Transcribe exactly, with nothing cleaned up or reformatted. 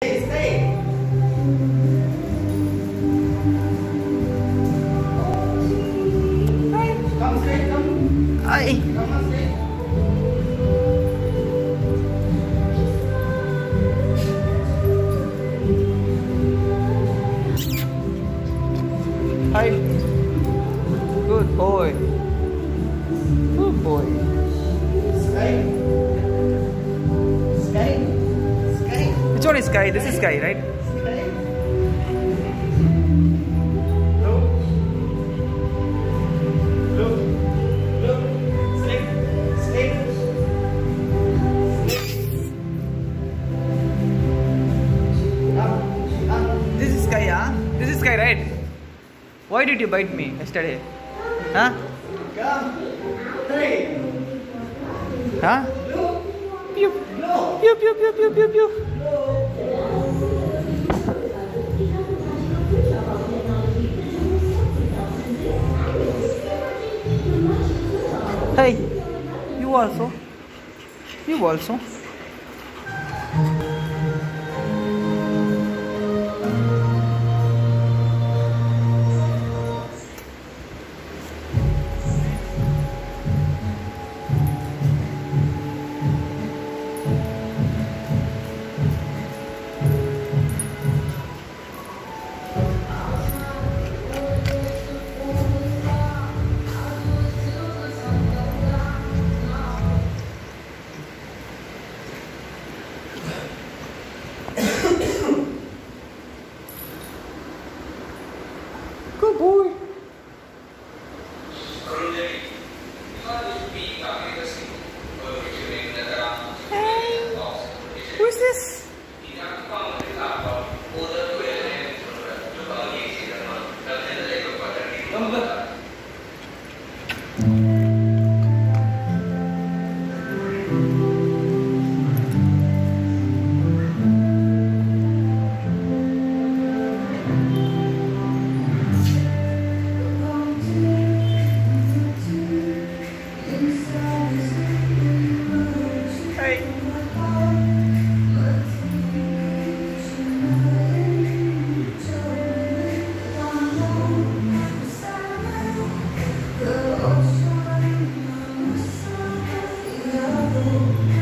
Stay. Come straight, come. Ay. Come on, straight. Hi. Good boy. Good boy. Sky. Sky. Sky. Which one is Sky? This is Sky, right? Sky. Look. Look. Look. Slip. Slip. Slip. Up. Up. This is Sky, huh? This is Sky, right? Why did you bite me yesterday? Huh? Come. Hey. Huh? Look. Pew. No. Pew, pew, pew, pew, pew, pew. Hey, you also. You also. Good boy. Hey, who's this? Come back. Hey. Come.